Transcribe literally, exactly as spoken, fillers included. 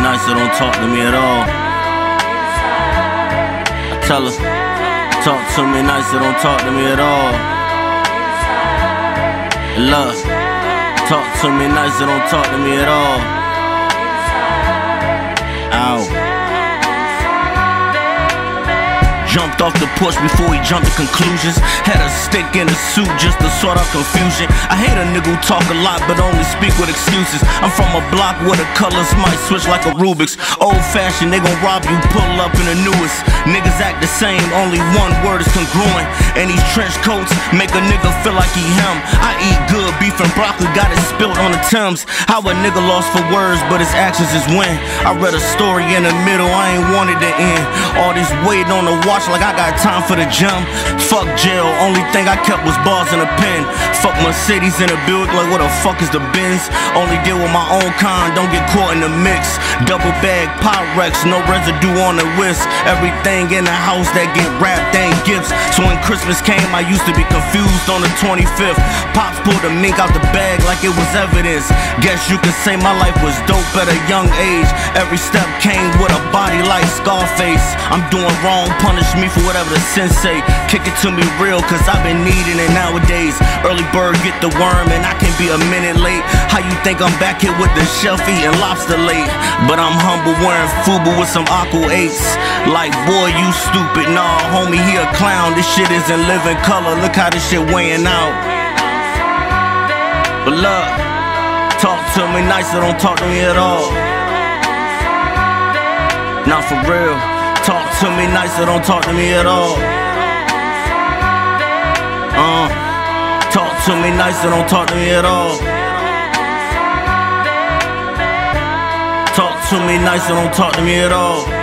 nice, so don't talk to me at all. I tell her, talk to me nice, so don't talk to me at all. Love, talk to me nice, so don't talk to me at all. Ow. Jumped off the porch before he jumped to conclusions. Had a stick in a suit just to sort out confusion. I hate a nigga who talk a lot but only speak with excuses. I'm from a block where the colors might switch like a Rubik's. Old fashioned, they gon' rob you, pull up in the newest. Niggas act the same, only one word is congruent. And these trench coats make a nigga feel like he him. I eat good, beef and broccoli, got it spilled on the Thames. How a nigga lost for words but his actions is win. I read a story in the middle, I ain't wanted to end. All this waiting on the watch like I got time for the gym. Fuck jail, only thing I kept was bars in a pen. Fuck Mercedes in a Buick, like what the fuck is the Benz? Only deal with my own kind, don't get caught in the mix. Double bag, Pyrex, no residue on the wrist. Everything in the house that get wrapped ain't gifts. So when Christmas came, I used to be confused on the twenty-fifth. Pops pulled the mink out the bag like it was evidence. Guess you could say my life was dope at a young age. Every step came with a body like Scarface. I'm doing wrong, punish me for whatever the sensei. Kick it to me real, cause I've been needing it nowadays. Early bird get the worm and I can be a minute late. How you think I'm back here with the shelf eating lobster late? But I'm humble wearing FUBU with some aqua eights. Like boy you stupid, nah homie he a clown. This shit isn't living color, look how this shit weighing out. But look, talk to me nice, so don't talk to me at all. Not for real. Talk to me nice, so don't talk to me at all. Uh, talk to me nice, so don't talk to me at all. Talk to me nice, so don't talk to me at all.